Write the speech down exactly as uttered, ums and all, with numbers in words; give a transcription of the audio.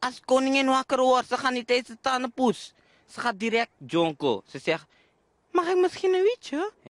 Als koningin wakker wordt, ze gaat niet eens de tandenpoes. Ze gaat direct jonko. Ze zegt, mag ik misschien een wietje?